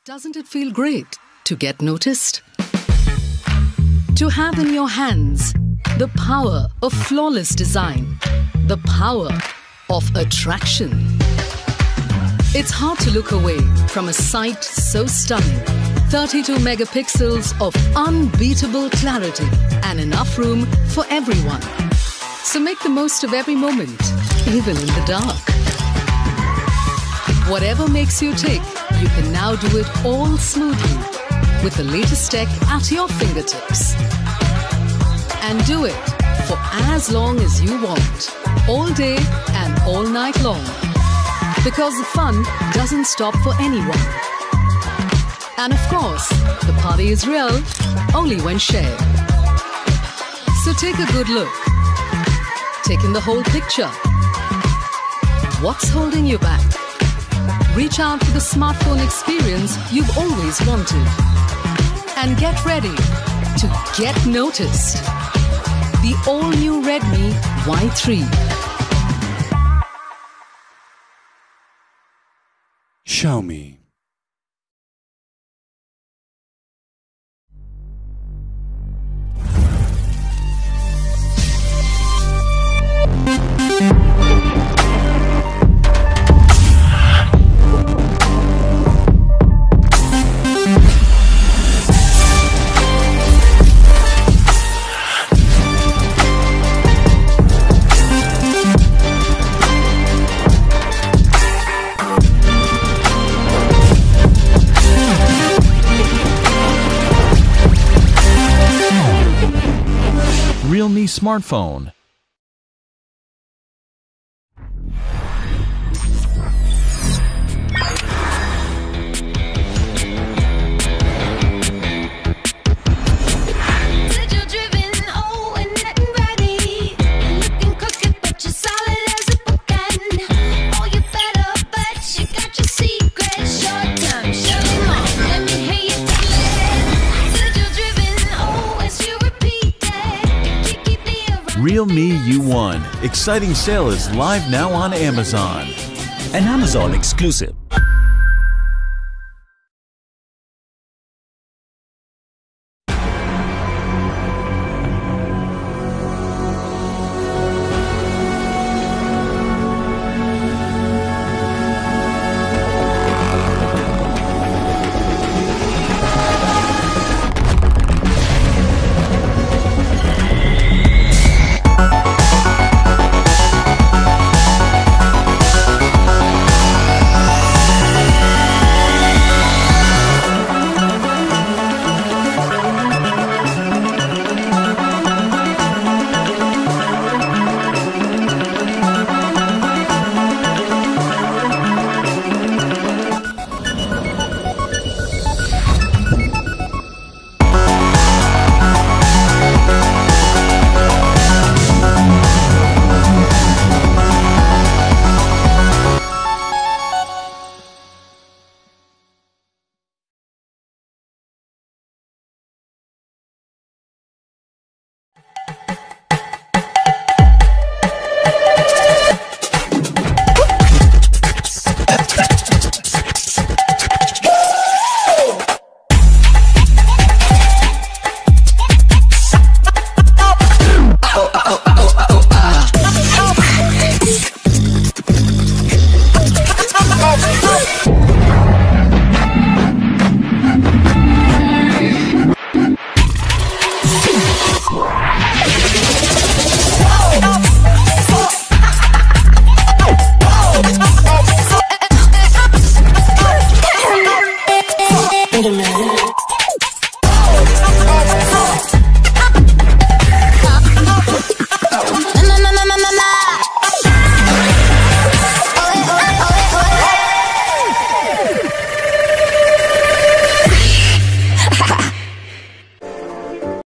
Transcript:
Doesn't it feel great to get noticed? To have in your hands the power of flawless design, the power of attraction. It's hard to look away from a sight so stunning. 32 megapixels of unbeatable clarity and enough room for everyone. So make the most of every moment, even in the dark. Whatever makes you tick, you can now do it all smoothly with the latest tech at your fingertips. And do it for as long as you want, all day and all night long. Because the fun doesn't stop for anyone. And of course, the party is real only when shared. So take a good look. Take in the whole picture. What's holding you back? Reach out for the smartphone experience you've always wanted. And get ready to get noticed. The all-new Redmi Y3. Xiaomi. Realme smartphone. Realme U1. Exciting sale is live now on Amazon. An Amazon exclusive.